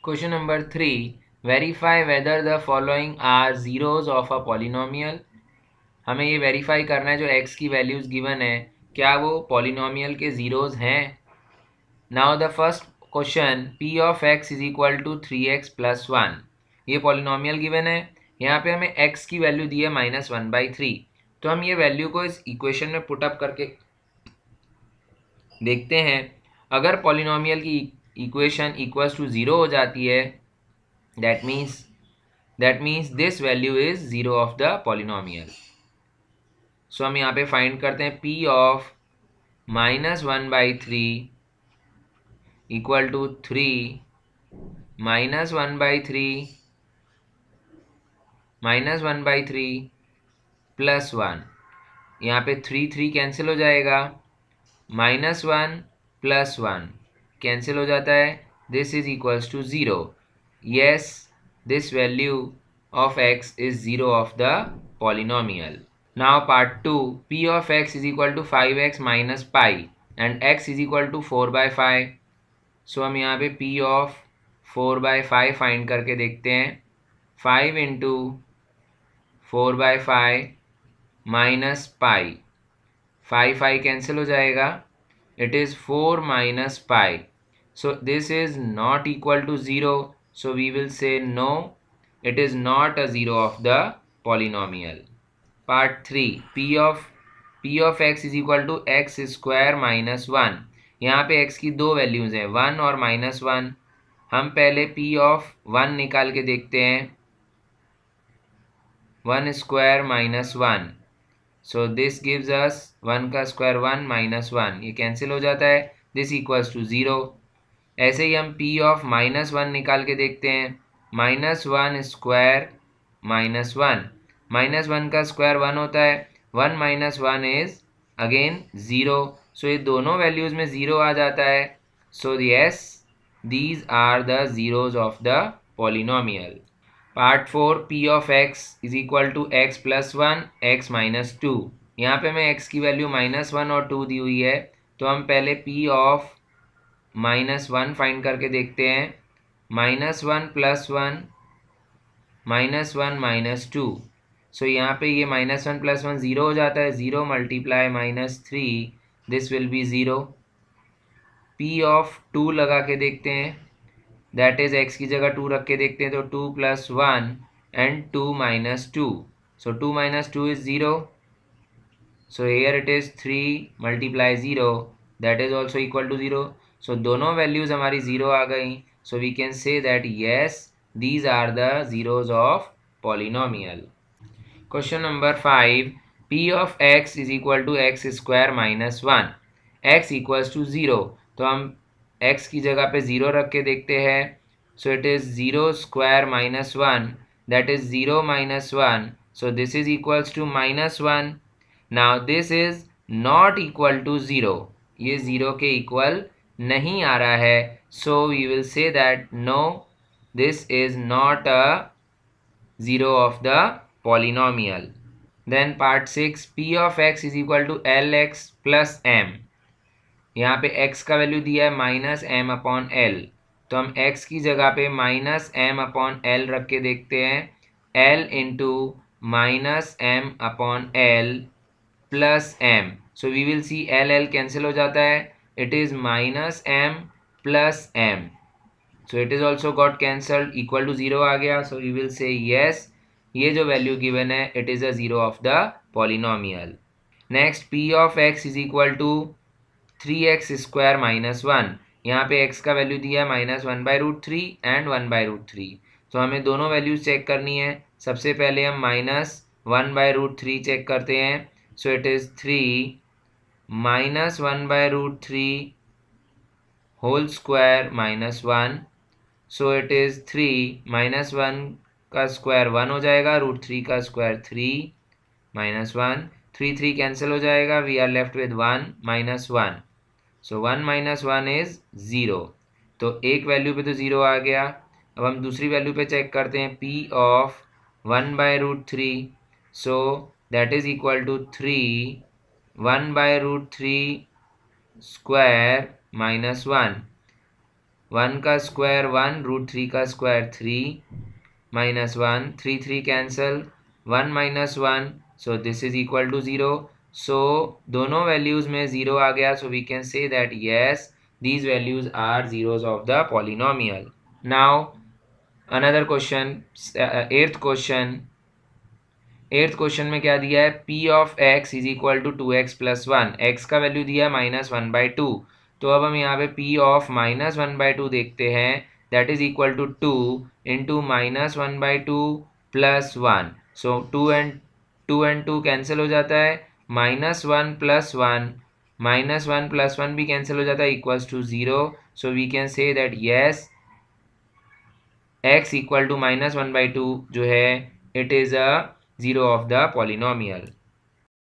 Question number 3. Verify whether the following are zeros of a polynomial. हमें ये verify करना है जो x की वैल्यूज गिवन है क्या वो पॉलिनोमियल के जीरोज हैं. Now the first question p of x is equal to 3x plus 1. ये पॉलिनोमियल गिवन है. यहाँ पे हमें x की वैल्यू दी है -1/3. तो हम ये वैल्यू को इस इक्वेशन में पुटअप करके देखते हैं. अगर पॉलिनोमियल की इक्वेशन इक्वल्स टू 0 हो जाती है that means this value is 0 of the polynomial. So हम यहाँ पे फाइंड करते हैं p of -1/3 equal to 3 -1/3 plus 1. यहाँ पे 3 कैंसिल हो जाएगा. -1 प्लस 1 कैंसिल हो जाता है. This is equals to 0. Yes, this value of x is 0 of the polynomial. Now part 2, p of x is equal to 5x minus pi and x is equal to 4/5. So हम यहाँ पे p of 4/5 find करके देखते हैं. 5 into 4/5 minus pi. 5 cancel हो जाएगा. It is 4 minus pi. So this is not equal to 0. So we will say no, it is not a 0 of the polynomial. Part 3, p of x is equal to x square minus 1. यहाँ पे x की दो values हैं 1 और -1. हम पहले p of 1 निकाल के देखते हैं. 1 square minus 1. So this gives us 1 का स्क्वायर 1 -1. ये कैंसिल हो जाता है. This equals to 0. ऐसे ही हम p ऑफ -1 निकाल के देखते हैं. -1 स्क्वायर -1. -1 का स्क्वायर 1 होता है. 1 - 1 इज अगेन 0. सो ये दोनों वैल्यूज में 0 आ जाता है. So yes, these are the zeros of the polynomial. Part 4, p of x is equal to x plus 1 x minus 2. यहाँ पे हमें x की वैल्यू -1 और 2 दी हुई है. तो हम पहले p ऑफ -1 फाइंड करके देखते हैं. -1 प्लस 1 -1 -2. सो यहाँ पे ये -1 प्लस 1 0 हो जाता है. 0 multiply -3, this will be 0. p of 2 लगा के देखते हैं. दैट इज x की जगह 2 रख के देखते हैं. तो 2 plus 1 and 2 minus 2. So 2 minus 2 is 0. So here it is 3 multiply 0, that is also equal to 0. सो दोनों वैल्यूज हमारी 0 आ गई. So we can say that yes, these are the zeros of polynomial. Question number 5, p of x is equal to x square minus 1. x equals to 0. तो हम x की जगह पे 0 रख के देखते हैं. So it is 0 square -1, that is 0 - 1. So this is equals to -1. Now this is not equal to 0. ये 0 के इक्वल नहीं आ रहा है. So we will say that no, this is not a 0 of the polynomial. Then part 6, p of x is equal to lx plus m. यहाँ पे x का value दिया है -m/l. तो हम x की जगह पे -m/l रख के देखते हैं. l into -m/l plus m. So we will see l cancel हो जाता है. It is -m plus m. So it is also got cancelled. Equal to 0 आ गया. So we will say yes, ये जो वैल्यू गिवन है it is a 0 of the polynomial. Next, p of x is equal to 3x square minus 1. यहाँ पे x का value दिया है -1/√3 एंड 1/√3. तो हमें दोनों वैल्यूज चेक करनी है. सबसे पहले हम -1/√3 चेक करते हैं. So it is 3 -1/√3 whole square -1. So it is 3 -1 का स्क्वायर 1 हो जाएगा. √3 का स्क्वायर 3 -1. 3 कैंसिल हो जाएगा. We are left with 1 -1. So 1 - 1 is 0. तो एक वैल्यू पे तो 0 आ गया. अब हम दूसरी वैल्यू पे चेक करते हैं. p of 1/√3. So that is equal to 3 1/√3 square -1. 1 का स्क्वायर 1, √3 का square 3, -1, 3 3 cancel, 1 - 1, so this is equal to 0. सो दोनों वैल्यूज में 0 आ गया, so we can say that yes these values are zeros of the polynomial. Now another question, eighth question में क्या दिया है, p of x is equal to 2x + 1. x का value दिया है -1/2. तो अब हम यहाँ पे p of -1/2 देखते हैं, that is equal to 2 into -1/2 + 1. So 2 and 2 cancel हो जाता है, -1 + 1, -1 + 1 भी कैंसिल हो जाता है, equals to 0. So we can say that yes x equal to -1/2 जो है, it is a zero of the polynomial.